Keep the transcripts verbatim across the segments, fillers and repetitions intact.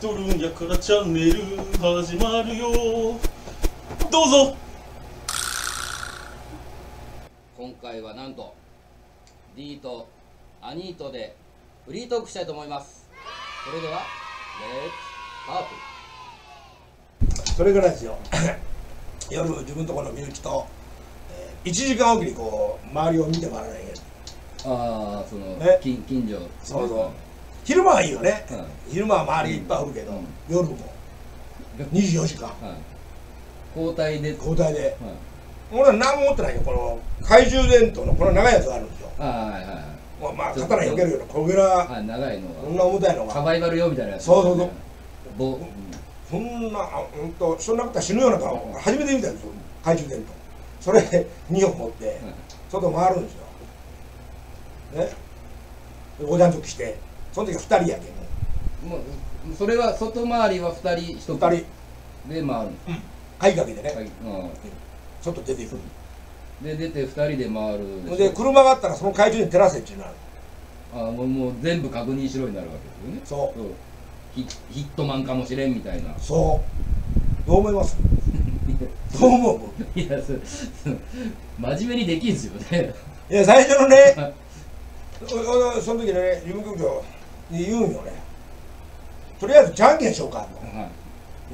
とるんやからチャンネル始まるよ。どうぞ。 今回はなんと D とアニートでフリートークしたいと思います。それではレッツスタート。 それからですよ夜自分とこの身内と、えー、いちじかんおきにこう周りを見て回らないけど、 ああ、その、 ね、 近近所。 そうそう、昼間はいいよね、 はい、 昼間は周りいっぱいおるけど、うん、夜もにじゅうよじかん、はい、 交代で交代で、はい、俺は何も持ってないよ。この懐中電灯のこの長いやつがあるんですよ。はいはいはい、まあ、まあ刀避けるような小倉、はい、長いのがこんな重たいのがサバイバル用みたいなやつ、 そうそうそう、 ぼ、うん、 そんな、ほんとそんなことは死ぬような顔初めて見たんですよ。懐中電灯それにほん持って外回るんですよね。横断チョッキして、その時はふたりやけん、もうそれは外回りはふたりひとりで回るんです。 鍵かけてね、 はい、うん、 外出ていくで出てふたりで回るでで車があったらその懐中に照らせっていうのある。 ああ、もう、もう全部確認しろになるわけですよね。そう、ヒ, ヒットマンかもしれんみたいな。 そうどう思いますどう思ういや、そ真面目にできんすよね。 いや、最初のねその時ね、事務局長に言うんよね、とりあえずじゃんけんしようかと、はい、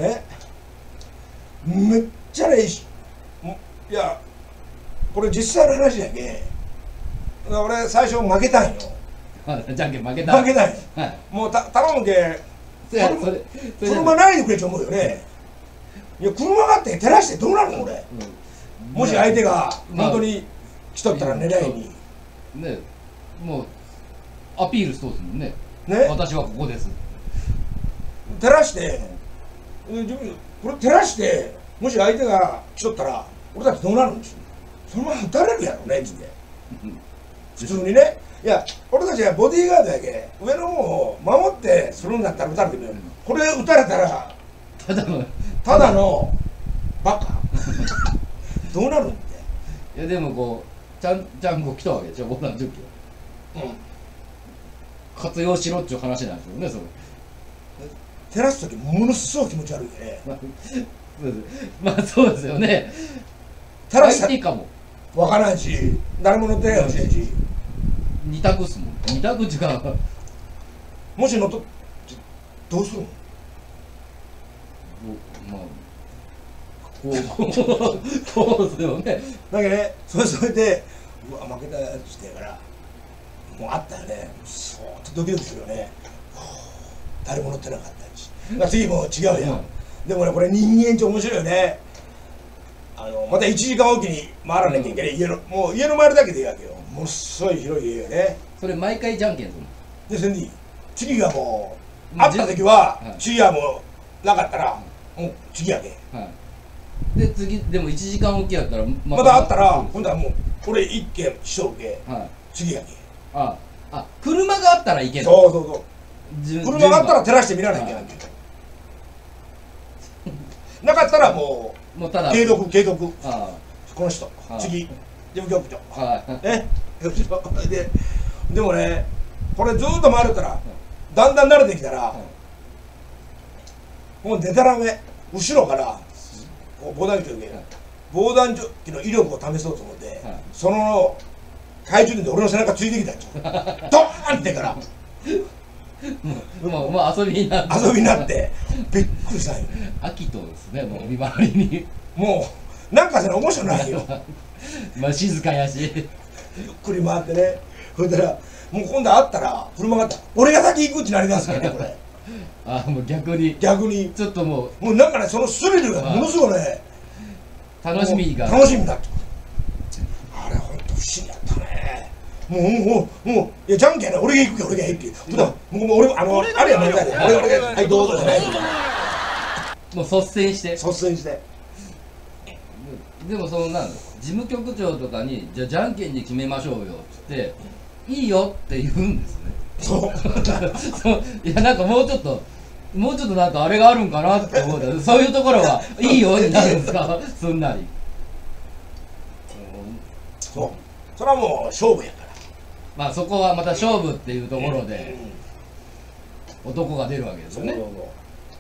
ね、めっちゃね、いやこれ実際の話やけん、俺最初負けたんよ。 じゃんけん負けた負けたんよ、はい、もうた頼むけ車ないでくれって思うよね。いや、車があって照らしてどうなるの俺、うん、もし相手が本当に来とったら狙いに、 まあ、ね、もうアピールしそうですもんね。ね、私はここです。 照らして、これ照らしてもし相手が来とったら俺たちどうなるんですよ。そのまま撃たれるやろねっつって普通にね。いや、俺たちはボディーガードやけ上の方を守ってするんだったら撃たれてくれる。これ撃たれたらただのただのバカどうなるんって。 いや、でもこうちゃんちゃんこ来たわけでしょ、防弾チョッキは。うん、活用しろっていう話なんですよね、それ。 照らす時ものすごい気持ち悪いよね。 まあそうですよね。 照らしたらかもわからんし、誰も乗ってないかもしれんし、 二択っすもん。二択違う。 もし乗っとどうするの。 まあこうこうですよね。 だけどね、それそれでうわ負けたやつしてからもうあったよね。そーっとドキドキするよね。誰も乗ってなかったし、次も違うやん、うん、でもね、これ人間って面白いよね。あのまたいちじかんおきに回らなきゃいけない、うん、家のもう家の周りだけでいいわけよ。ものすごい広い家よね。それ毎回じゃんけんするので、それに次がもう会った時は、はい、次はもうなかったら、もう次やけ、はい、 で次でもいちじかんおきやったらまた会ったら今度はもうこれ一軒しとるけ、はい、次やけ。 ああ、車があったらいけんの。 そうそうそう、車があったら照らしてみらなきゃいけないけどなかったらもうもうただ継続継続、あこの人次事務局長ねででもね、これずっと回るからだんだん慣れてきたらもうでたらめ後ろから防弾チョッキ防弾チョッキの威力を試そうと思ってその懐中電灯俺の背中ついてきたんですよドーンってからもうもう遊びになって遊びになってびっくりしたんよ。 秋とですね、もう見回りにもうなんかそれ面白ないよまあ静かやしゆっくり回ってね。それでもう今度会ったら車があったら俺が先行くってなりだすからねこれあ、もう逆に逆にちょっともうもうなんかね、そのスリルがものすごいね楽しみが楽しみだって。あれほんと不思議やったね。もうもうもういやじゃんけんね、俺が行くけ俺が行くけもうもう俺あのあれやめたいで俺俺がはいどうぞじゃない。 もう率先して率先して。 でもそのなん事務局長とかにじゃあじゃんけんに決めましょうよっつっていいよって言うんですね。 そうそういや、なんかもうちょっともうちょっとなんかあれがあるんかなって思うけどそういうところはいいよになるんですかすんなり。 そうそれはもう勝負やから、 まあそこはまた勝負っていうところで男が出るわけですよね。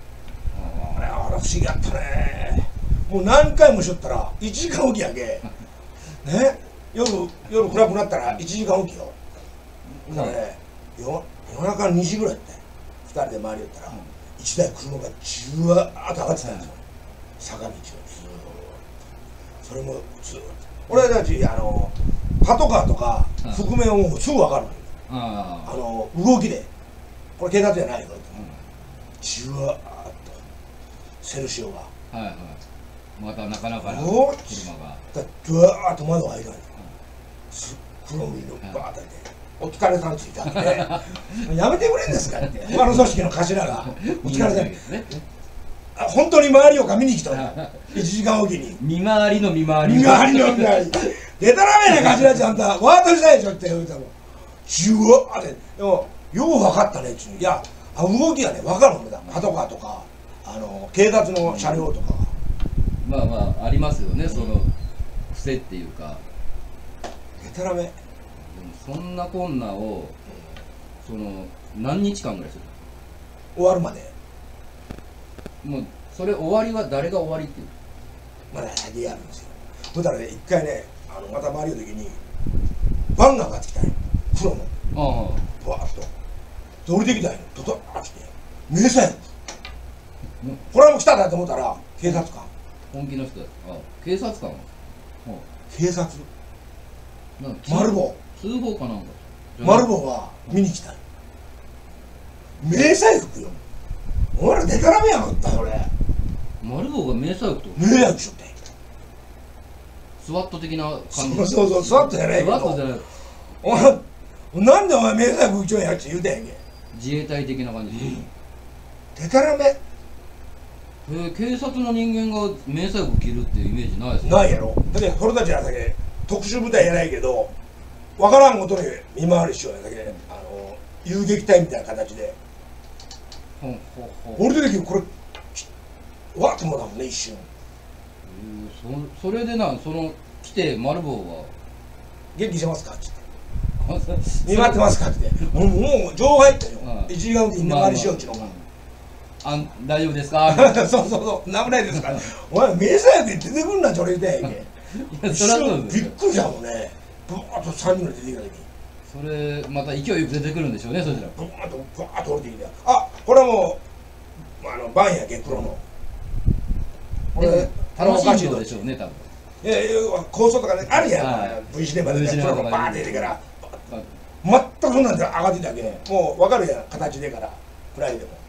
不思議やったね。もう何回もしとったらいちじかんおきやけね、夜夜暗くなったらいちじかんおきよ。だからね、夜夜中のにじぐらいってふたりで回りよったら、いちだい車がじゅわーっと上がってたんですよ、坂道をずーっと。それもずーっと俺たちあのパトカーとか覆面をもうすぐ分かるのよ、あの動きで。これ警察じゃないよって、じゅわーっとセルシオが、 はいはい、またなかなかな車おがだドワーッと窓開いたんですよ、黒塗りのバーッと開いて「お疲れさん」ついてあって「やめてくれんですか」って他の組織の頭が「お疲れさん」あ本当に周りをか見に来たのいちじかんおきに見回りの見回り見回りの見回りでたらめな頭ちゃんとワートしたでしょって言うたのじゅわーって。でもよう分かったねっちゅう。いや動きがね分かるんだ、パトカーとかあの警察の車両とかが。 まあまあありますよね、その癖っていうか。 でたらめ。でもそんなこんなをその何日間ぐらいする終わるまで。 もうそれ終わりは誰が終わりっていうまだ先やるんですよ。そしたらね一回ねあのまた回りの時にバンが上がってきたんよ、黒のああバーッとで降りてきたんよ、ドドッて迷彩服。これも来たなと思ったら警察官。 本気の人だ。あ警察官は警察なんかマルボ通報かなんかウマルボウが見に来たんよ、迷彩服よ。俺らデタラメやがったよ俺。 マルボウが迷彩服と迷彩服しとったんよ。 スワット的な感じ。 そうそうそうスワットじゃないけど。 スワットじゃない。 お前なんでお前迷彩服着ちょんやっち言うたんやんけ。 自衛隊的な感じ。 デタラメえー、警察の人間が迷彩服着るっていうイメージないですね。 ないやろ。だって俺たちらだけ特殊部隊やないけど分からんことに見回りしようやだけあの遊撃隊みたいな形で。 ほんほんほん俺出てきてこれわっと思ったもんね一瞬。 えー、そそれでなその来てマルボウは元気してますかっつってそ見回ってますかってもうもう情報入ったよ、 うん、 いちじかんおきに見回りしようっちゅうのが、 あん大丈夫ですかそうそうそう、なんもないですからお前迷彩服で出てくんなって俺言ったやんけ一そりゃそう瞬ですよ。 びっくりしたもんね。ブワーッとさんにんぐらい出てきた時にそれまた勢いよく出てくるんでしょうね、そちら。 ブワーッとブワーッと降りてきて、あこれはもうあのバンやけ黒のでも楽しいいのでしょうね、多分。 いやいや構想とかねあるやん、 はいブイシネマでブイシネマとか黒のバーンって出てからはい全くそんなんで上がってたけんもう分かるやん形でからプライでも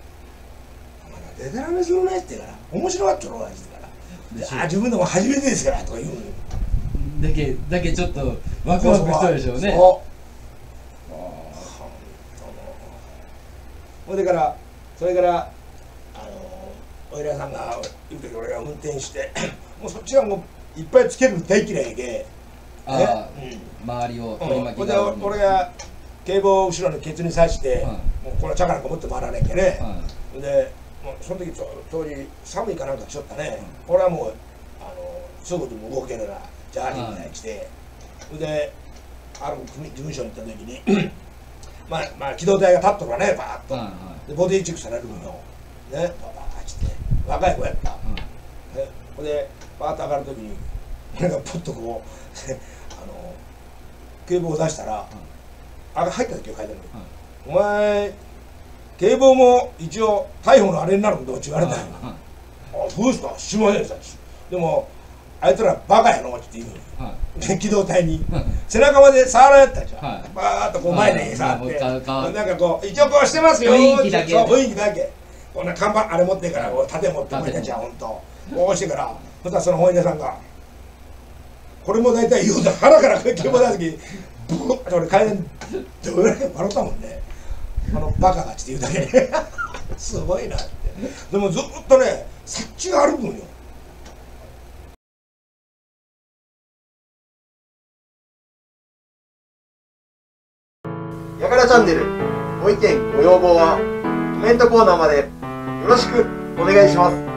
「お前デタラメするね」って言うから「面白がっちょろ」って言うから「あ自分でも初めてですから」とか言うのよ。 だけだけちょっとワクワクしたでしょうね。 そうほんでからそれからあのお偉さんが言う時俺が運転してもうそっちはもういっぱいつけるの大嫌いやけああ、周りを取り巻きほんで俺が警棒を後ろにケツに刺して、もうこれチャカなんか持って回らなきゃね、ほんでもうその時当時寒いかなんか来ちょったね、俺はもうあのすぐでも動けるなジャージーみたいにして、ほんである組事務所に行った時にまあまあ機動隊が立っとるわねバーッと、でボディチェックされるのよねババーッって若い子やった、ほんでバーッと上がる時に俺がポッとこうあの警棒を出したら、あれ入った時は書いてあるの、お前警棒も一応逮捕のあれになるんだって言われたんや、あそうですかしませんでしたでもあいつらバカやろって言うの、機動隊に背中まで触られたじゃん、バーッとこう前で触ってなんかこう一応こうしてますよ雰囲気だけ雰囲気だけこんな看板あれ持ってからこう盾持って俺たちはほんとこうしてからそしたらその本屋さんがこれも大体言うと腹から警棒出す時ブワッと俺階段どれだけ笑ったもんね、あのバカがって言うだけですごいなって。でもずっとね察知が歩くんよ。 やからチャンネルご意見ご要望はコメントコーナーまでよろしくお願いします。